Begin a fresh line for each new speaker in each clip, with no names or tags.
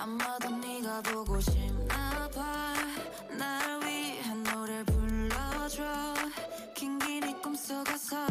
아마도 네가 보고 싶나 봐. 나를 위해 노래 불러줘. 긴긴 네 꿈속에서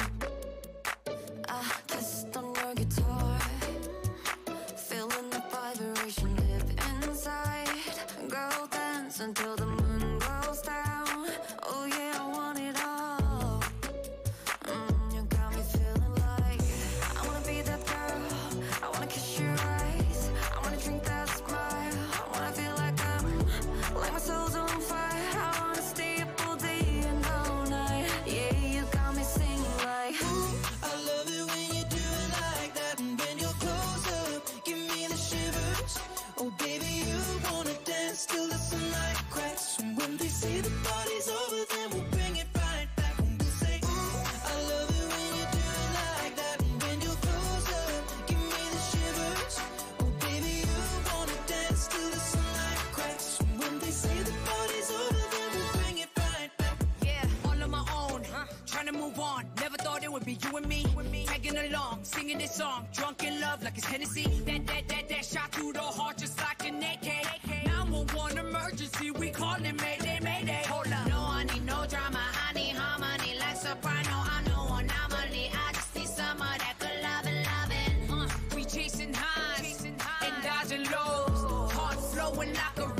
I kissed on your guitar, feeling the vibration deep inside. Girl, dance until the moon goes down. Oh yeah, I want it all. You got me feeling like I wanna be that girl. I wanna kiss your eyes. I wanna drink that smile. I wanna feel like my soul's on fire. I wanna stay up all day and all night. Yeah, you got me singing like
ooh, I love it when you do it like that. And when you're close up, give me the shivers. Oh baby, you wanna dance till the sunlight cracks. And when they say the party's over, then we'll bring it right back. And we'll say, ooh, I love it when you do it like that. And when you're close up, give me the shivers. Oh baby, you wanna dance till the sunlight cracks. And when they say the party's over, then we'll bring it right back.
Yeah, all on my own, trying to move on. Never thought it would be you and me, tagging along, singing this song, drunk in love like it's Hennessy. That shot through the heart just like an AK. 911 emergency, we calling Mayday, Mayday. Hold up, no, I need no drama, I need harmony like soprano. I'm no anomaly, I just need some of that good lovin'. We chasing highs and dodging lows, heart flowing like a